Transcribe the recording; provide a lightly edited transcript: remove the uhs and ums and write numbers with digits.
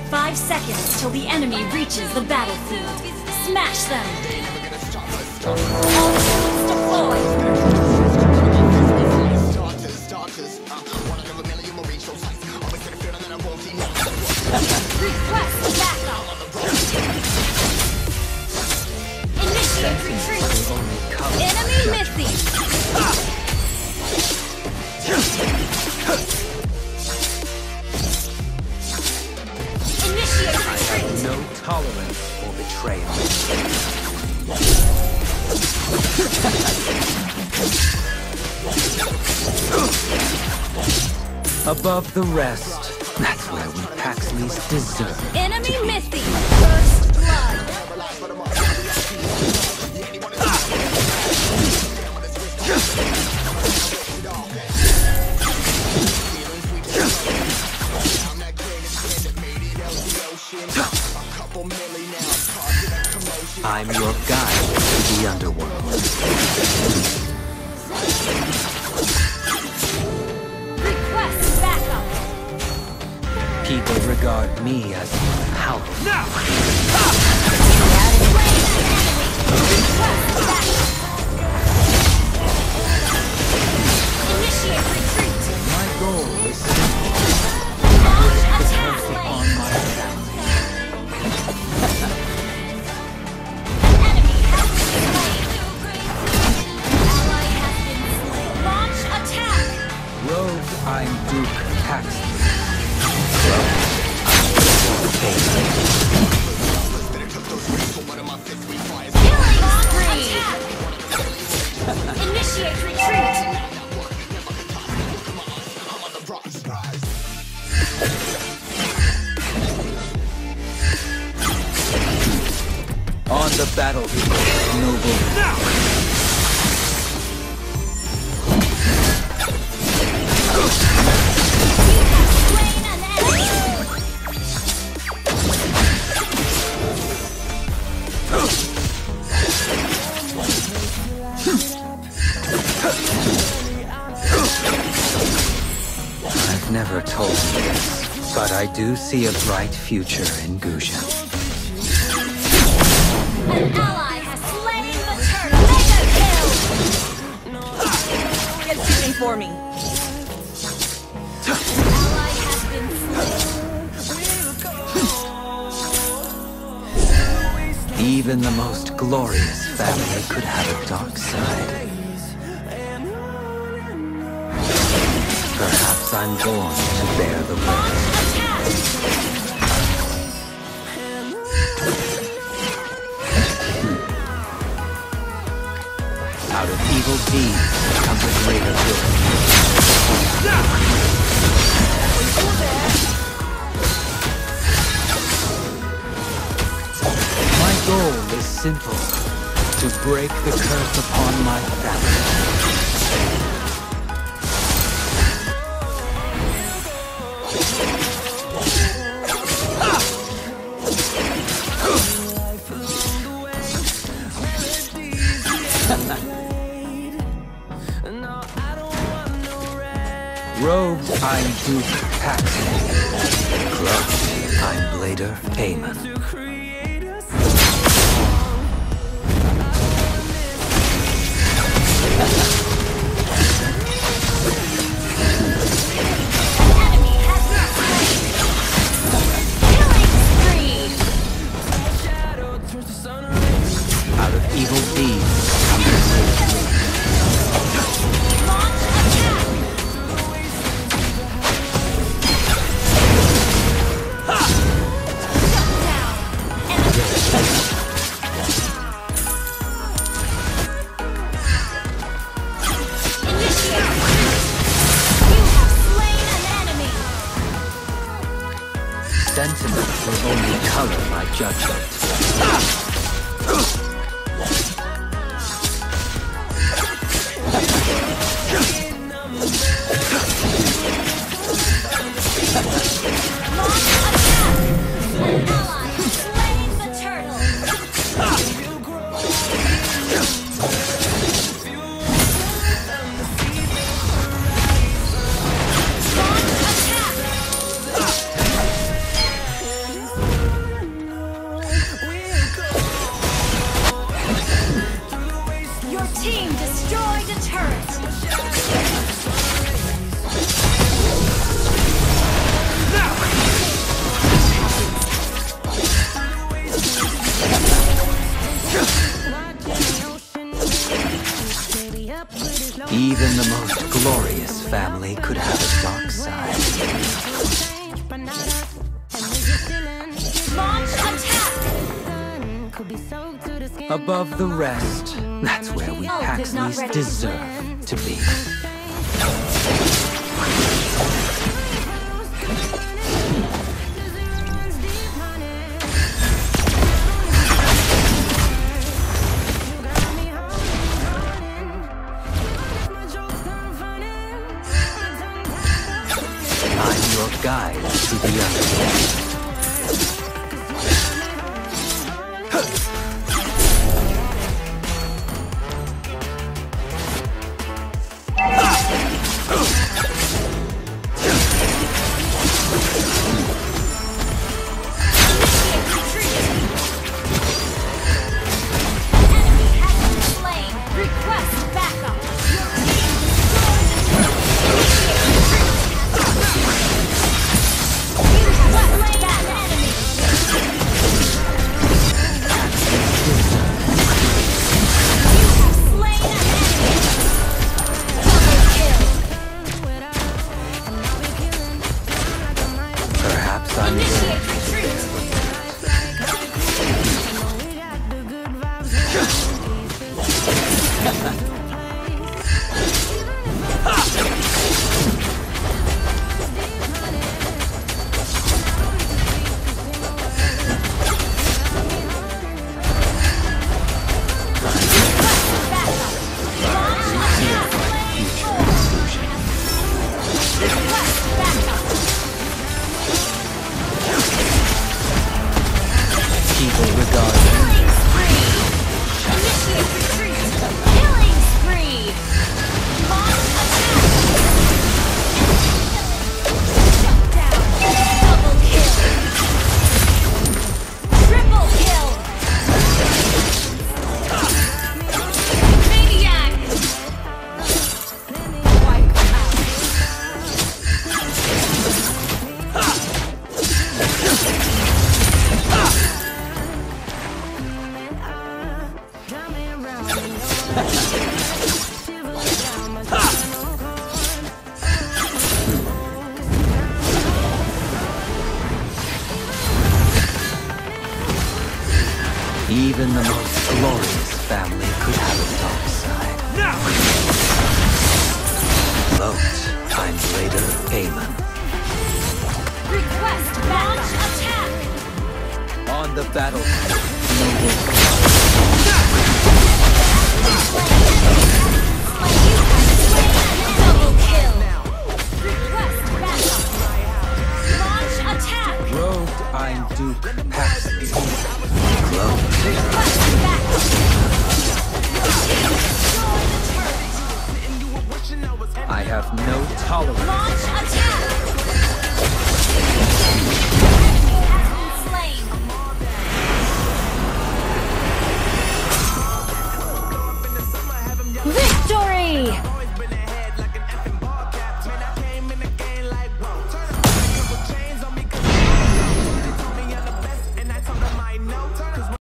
5 seconds till the enemy reaches the battlefield. Smash them! All troops deployed! Request backup! Initiate retreat! Enemy missing! Initiate retreat! No tolerance for betrayal. Above the rest, that's where we Paxley's deserve. Enemy missing! First blood! I'm your guide to the underworld. Request backup! People regard me as powerful. Request backup! Initiate retreat! My goal is simple. Launch The attack! curse upon my family. Enemy has been slain! Ally has been slain! Launch attack! Rogue, I'm Duke Paxley. Killing spree! Initiate retreat! On the battlefield, noble. Slain an enemy! I've never told you this, but I do see a bright future in Guzhan. An ally has slain the turtle! Mega kill! Get shooting for me. Ally has been slain. Even the most glorious family could have a dark side. Perhaps I'm born to bear the Launch weight. attack! Out of evil deeds comes a greater good. My goal is simple: to break the curse upon my family. Rogue, I'm Duke Paxley. Cloak, I'm Blader Amon. Enemy has been slain! Killing spree! Out of evil deeds comes a Launch attack! Shut down! Enemy! Initiate retreat! You have slain an enemy! sentiment will only color my judgment. Above the rest, that's where we Ult is not Paxleys ready. deserve to be. I'm your guide to the underworld. Even the most glorious family could have a dark side. Vote, I'm Raider Aemon. Request launch attack. On the battlefield, noble. Double kill. Request backup. Launch attack. Robed, I'm Duke Paxley. Close. Request backup. I have no tolerance. Launch attack.